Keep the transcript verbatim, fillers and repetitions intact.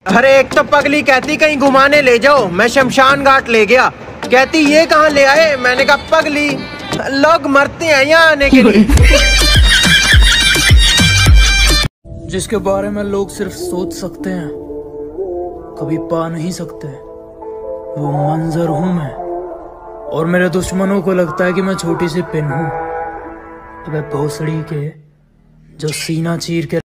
अरे एक तो पगली कहती कहीं घुमाने ले जाओ, मैं शमशान घाट ले गया। कहती ये कहाँ ले आए, मैंने कहा पगली लोग मरते हैं यहाँ आने के लिए। जिसके बारे में लोग सिर्फ सोच सकते हैं, कभी पा नहीं सकते, वो मंजर हूं मैं। और मेरे दुश्मनों को लगता है कि मैं छोटी सी पिन हूं। अबे भोसड़ी के जो सीना चीर के